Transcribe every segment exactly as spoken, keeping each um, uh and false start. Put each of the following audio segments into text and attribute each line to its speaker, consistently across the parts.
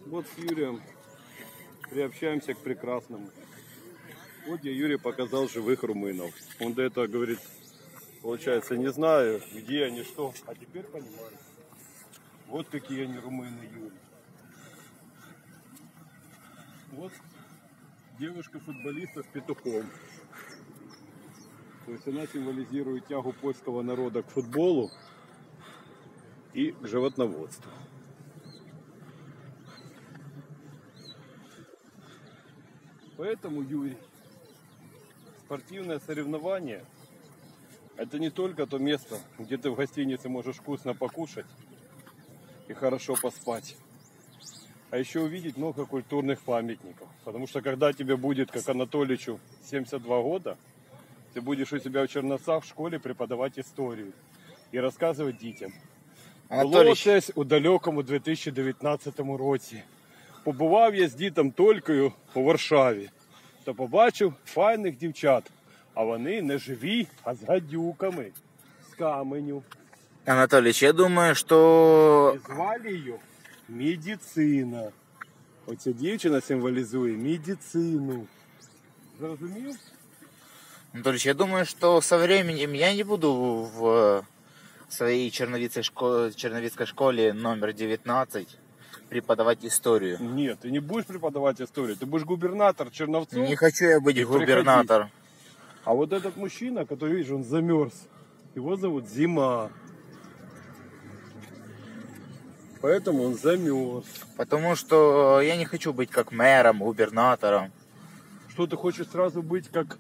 Speaker 1: Вот с Юрием приобщаемся к прекрасному. Вот я Юрий показал живых румынов. Он до этого говорит, получается, не знаю, где они, что. А теперь понимаю. Вот какие они румыны, Юрий. Вот девушка-футболиста с петухом. То есть она символизирует тягу польского народа к футболу и к животноводству. Поэтому, Юрий, спортивное соревнование – это не только то место, где ты в гостинице можешь вкусно покушать и хорошо поспать, а еще увидеть много культурных памятников. Потому что когда тебе будет, как Анатоличу, семьдесят два года, ты будешь у себя в Черновцах в школе преподавать історію і розказувати дітям. Було щось у далекому дві тисячі дев'ятнадцятому році. Побував я з дітом Толькою у Варшаві, то побачив файних дівчат, а вони не живі, а з гадюками, з каменю.
Speaker 2: Анатолич, я думаю, що...
Speaker 1: І звали її медицина. Оця дівчина символізує медицину. Зрозумів?
Speaker 2: Анатолич, я думаю, что со временем я не буду в своей черновицкой школе, черновицкой школе номер девятнадцать преподавать историю.
Speaker 1: Нет, ты не будешь преподавать историю, ты будешь губернатор Черновцов.
Speaker 2: Не хочу я быть губернатором.
Speaker 1: А вот этот мужчина, который, видишь, он замерз, его зовут Зима. Поэтому он замерз.
Speaker 2: Потому что я не хочу быть как мэром, губернатором.
Speaker 1: Что, ты хочешь сразу быть как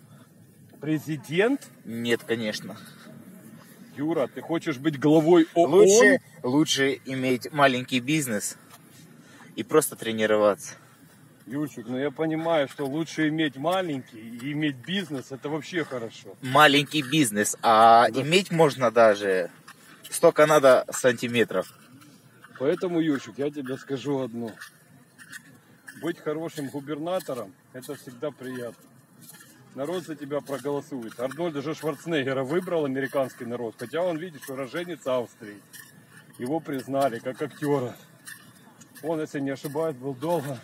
Speaker 1: президент?
Speaker 2: Нет, конечно.
Speaker 1: Юра, ты хочешь быть главой ООН?
Speaker 2: Лучше, лучше иметь маленький бизнес и просто тренироваться.
Speaker 1: Юрчик, ну я понимаю, что лучше иметь маленький и иметь бизнес, это вообще хорошо.
Speaker 2: Маленький бизнес, а да. Иметь можно даже столько надо сантиметров.
Speaker 1: Поэтому, Юрчик, я тебе скажу одно. Быть хорошим губернатором, это всегда приятно. Народ за тебя проголосует. Арнольда же Шварценеггера выбрал американский народ, хотя он, видишь, уроженец Австрии. Его признали как актера. Он, если не ошибаюсь, был долго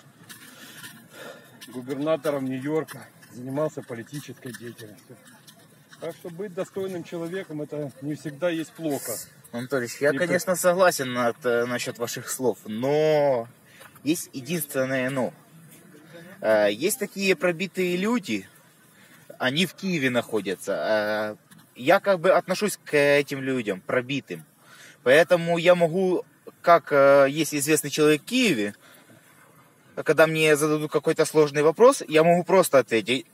Speaker 1: губернатором Нью-Йорка, занимался политической деятельностью. Так что быть достойным человеком, это не всегда есть плохо.
Speaker 2: Анатольевич, я, и конечно, согласен над, насчет ваших слов, но есть единственное но. Есть такие пробитые люди, они в Киеве находятся. Я как бы отношусь к этим людям, пробитым. Поэтому я могу, как есть известный человек в Киеве, когда мне зададут какой-то сложный вопрос, я могу просто ответить: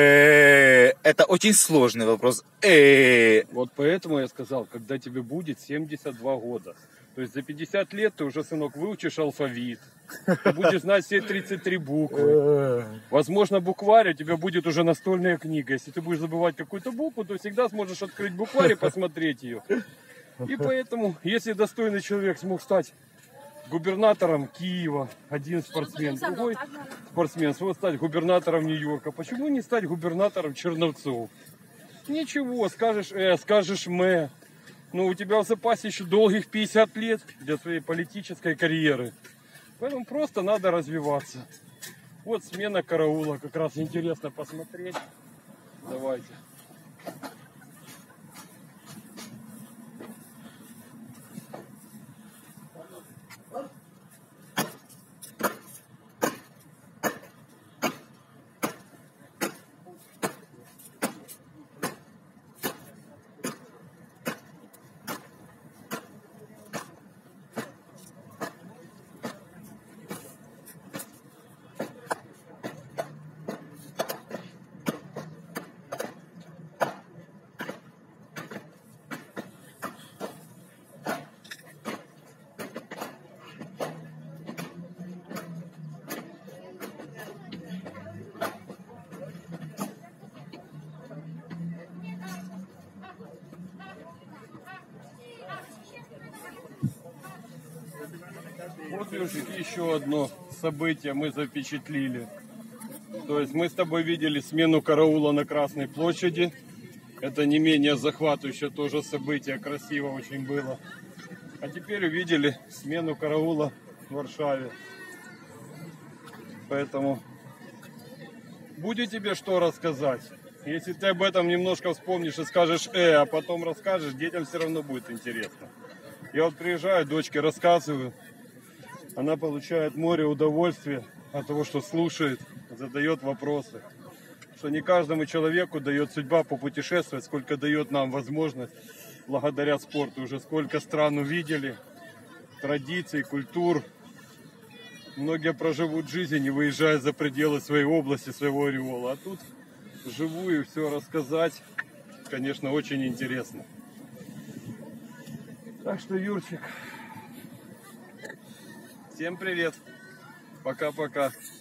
Speaker 2: это очень сложный вопрос.
Speaker 1: Вот поэтому я сказал, когда тебе будет семьдесят два года. То есть за пятьдесят лет ты уже, сынок, выучишь алфавит. Ты будешь знать все тридцать три буквы. Возможно, букварь у тебя будет уже настольная книга. Если ты будешь забывать какую-то букву, то всегда сможешь открыть букварь и посмотреть ее. И поэтому, если достойный человек смог стать губернатором Киева, один спортсмен, другой спортсмен смог стать губернатором Нью-Йорка, почему не стать губернатором Черновцов? Ничего, скажешь э, скажешь мэ. Но у тебя в запасе еще долгих пятьдесят лет для своей политической карьеры. Поэтому просто надо развиваться. Вот смена караула, как раз интересно посмотреть. Давайте. Вот, Лешик, еще одно событие мы запечатлили. То есть мы с тобой видели смену караула на Красной площади. Это не менее захватывающее тоже событие, красиво очень было. А теперь увидели смену караула в Варшаве. Поэтому будет тебе что рассказать. Если ты об этом немножко вспомнишь и скажешь «э», а потом расскажешь, детям все равно будет интересно. Я вот приезжаю, дочке рассказываю, она получает море удовольствия от того, что слушает, задает вопросы. Что не каждому человеку дает судьба попутешествовать, сколько дает нам возможность благодаря спорту. Уже сколько стран увидели, традиций, культур. Многие проживут жизнь, не выезжая за пределы своей области, своего ореола. А тут вживую все рассказать, конечно, очень интересно. Так что, Юрчик, всем привет. Пока-пока.